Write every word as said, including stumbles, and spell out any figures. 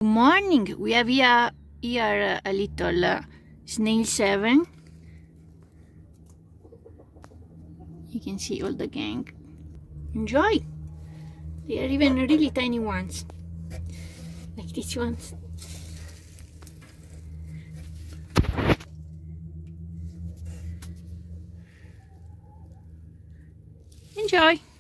Good morning. We have here, here a little uh, snail seven. You can see all the gang. Enjoy. They are even really tiny ones, like these ones. Enjoy.